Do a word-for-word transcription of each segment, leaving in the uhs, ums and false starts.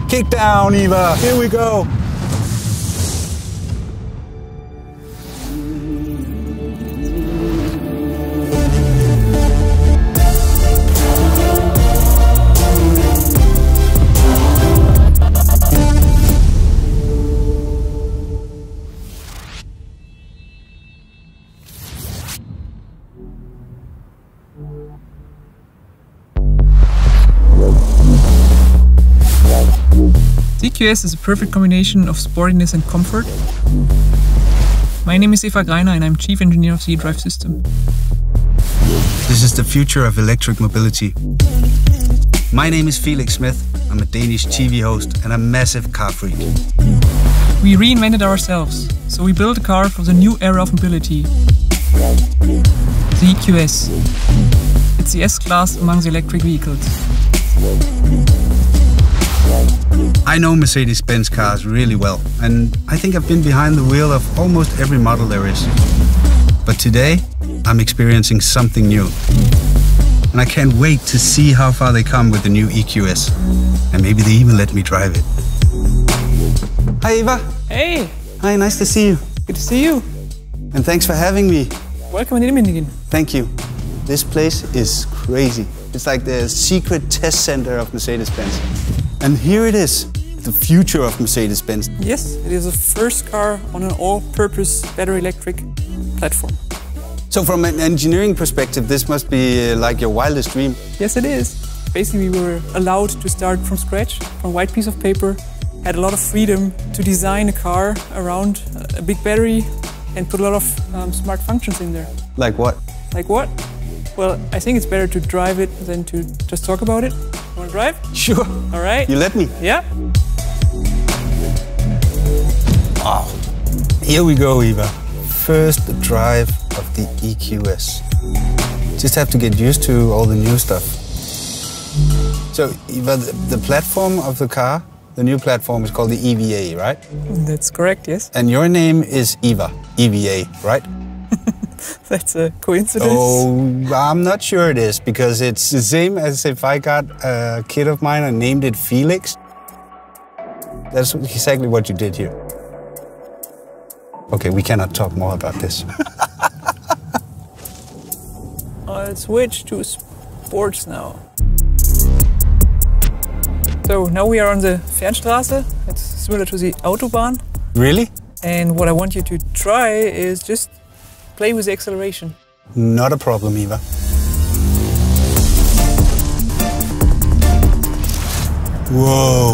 Kick down, Eva. Here we go. The E Q S is a perfect combination of sportiness and comfort. My name is Eva Greiner and I'm Chief Engineer of the eDrive system. This is the future of electric mobility. My name is Felix Smith. I'm a Danish T V host and a massive car freak. We reinvented ourselves, so we built a car for the new era of mobility. The E Q S. It's the S-Class among the electric vehicles. I know Mercedes-Benz cars really well, and I think I've been behind the wheel of almost every model there is. But today, I'm experiencing something new. And I can't wait to see how far they come with the new E Q S. And maybe they even let me drive it. Hi Eva! Hey! Hi, nice to see you. Good to see you. And thanks for having me. Welcome in Immingen. Thank you. This place is crazy. It's like the secret test center of Mercedes-Benz. And here it is, the future of Mercedes-Benz. Yes, it is the first car on an all-purpose battery electric platform. So from an engineering perspective, this must be uh, like your wildest dream. Yes, it is. Basically, we were allowed to start from scratch, from a white piece of paper, had a lot of freedom to design a car around a big battery and put a lot of um, smart functions in there. Like what? Like what? Well, I think it's better to drive it than to just talk about it. You want to drive? Sure. All right. You let me? Yeah. Wow. Here we go, Eva. First drive of the E Q S. Just have to get used to all the new stuff. So, Eva, the, the platform of the car, the new platform is called the E V A, right? That's correct, yes. And your name is Eva, E V A, right? That's a coincidence. Oh, I'm not sure it is, because it's the same as if I got a kid of mine and named it Felix. That's exactly what you did here. Okay, we cannot talk more about this. I'll switch to sports now. So now we are on the Fernstraße. It's similar to the Autobahn. Really? And what I want you to try is just play with the acceleration. Not a problem, Eva. Whoa.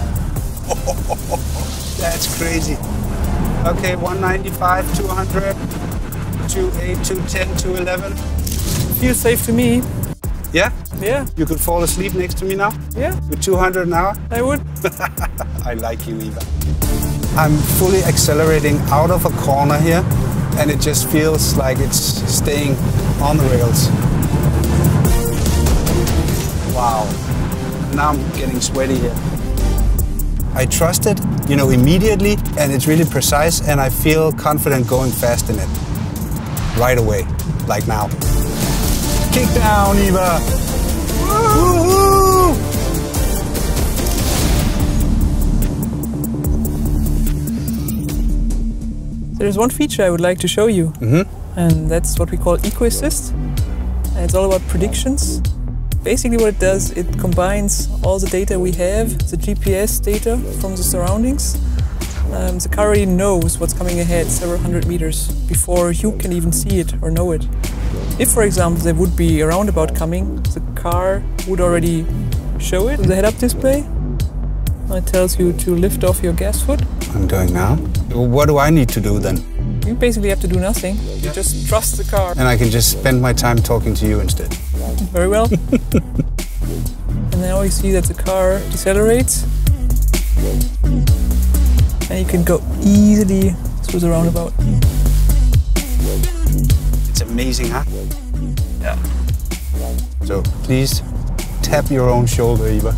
That's crazy. Okay, one ninety-five, two hundred, two eight, two ten, two eleven. Feels safe to me. Yeah? Yeah. You could fall asleep next to me now? Yeah. With two hundred an hour? I would. I like you, Eva. I'm fully accelerating out of a corner here, and it just feels like it's staying on the rails. Wow. Now I'm getting sweaty here. I trust it, you know, immediately, and it's really precise, and I feel confident going fast in it. Right away, like now. Kick down, Eva! Woo-hoo! There's one feature I would like to show you, Mm-hmm. and that's what we call EcoAssist. And it's all about predictions. Basically what it does, it combines all the data we have, the G P S data from the surroundings. Um, the car already knows what's coming ahead several hundred meters before you can even see it or know it. If, for example, there would be a roundabout coming, the car would already show it with the head-up display. It tells you to lift off your gas foot. I'm doing now. What do I need to do then? You basically have to do nothing. You just trust the car. And I can just spend my time talking to you instead. Very well. And now you see that the car decelerates. And you can go easily through the roundabout. It's amazing, huh? Yeah. So please tap your own shoulder, Eva.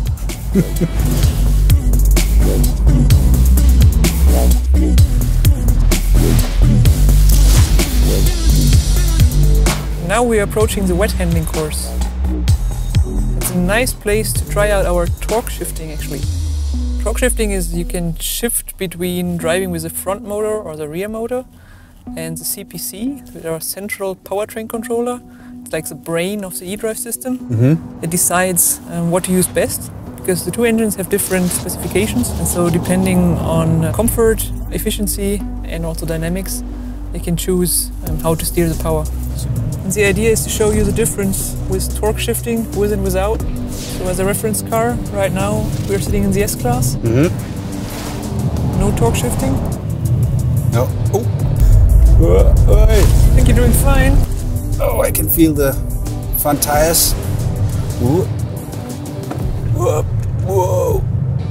Now we are approaching the wet handling course. It's a nice place to try out our torque shifting, actually. Torque shifting is you can shift between driving with the front motor or the rear motor, and the C P C, with our central powertrain controller. It's like the brain of the e-drive system. Mm-hmm. It decides um, what to use best, because the two engines have different specifications, and so depending on uh, comfort, efficiency and also dynamics, they can choose um, how to steer the power. And the idea is to show you the difference with torque shifting with and without. So as a reference car, right now we're sitting in the S-Class. Mm-hmm. No torque shifting. No. Oh. Uh, I think you're doing fine. Oh, I can feel the front tires. Ooh. Whoa. Whoa.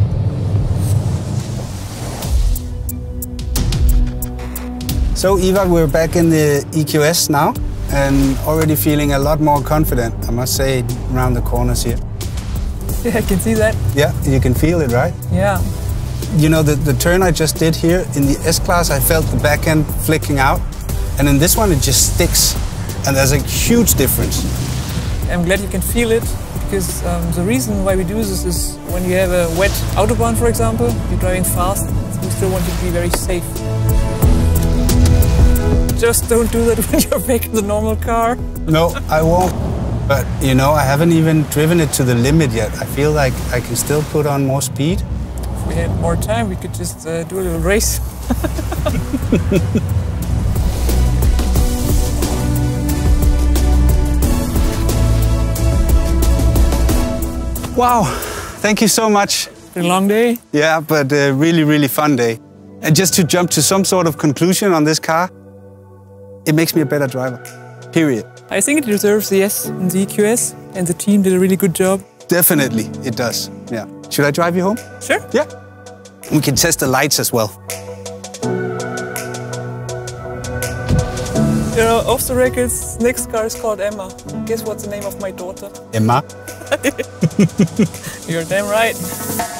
So Ivar, we're back in the E Q S now and already feeling a lot more confident, I must say, around the corners here. Yeah, I can see that. Yeah, you can feel it, right? Yeah. You know, the, the turn I just did here in the S-Class, I felt the back end flicking out. And in this one, it just sticks. And there's a huge difference. I'm glad you can feel it, because um, the reason why we do this is when you have a wet autobahn, for example, you're driving fast, you still want it to be very safe. Just don't do that when you're back in the normal car. No, I won't. But, you know, I haven't even driven it to the limit yet. I feel like I can still put on more speed. If we had more time, we could just uh, do a little race. Wow, thank you so much. Been a long day. Yeah, but a really, really fun day. And just to jump to some sort of conclusion on this car, it makes me a better driver, period. I think it deserves the S in the E Q S, and the team did a really good job. Definitely, it does, yeah. Should I drive you home? Sure. Yeah. We can test the lights as well. You know, off the records, next car is called Emma. Guess what's the name of my daughter? Emma? You're damn right.